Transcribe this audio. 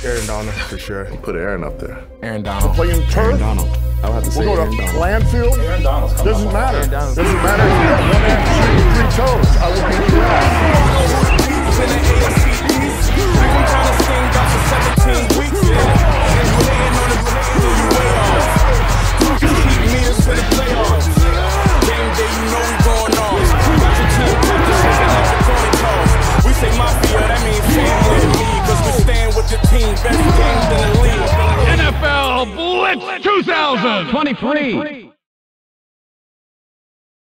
Aaron Donald, for sure. You put Aaron up there. Aaron Donald. Playing turf. Aaron Donald. I would have to say We'll go Aaron to Donald. Landfill. Aaron Donald's coming Doesn't up. matter. Aaron Donald. Doesn't matter if you got one hand shooting 3 toes. I will beat you out. In the AFC East, I'm trying to sing about for 17 weeks. You laying on the you way off. Keep me to the playoffs. Game day, you know we going off. Got your team captain shaking like the coin toss. We say mafia, that means family to me, cause we stand with the team. Best games in the league. NFL Blitz 2023.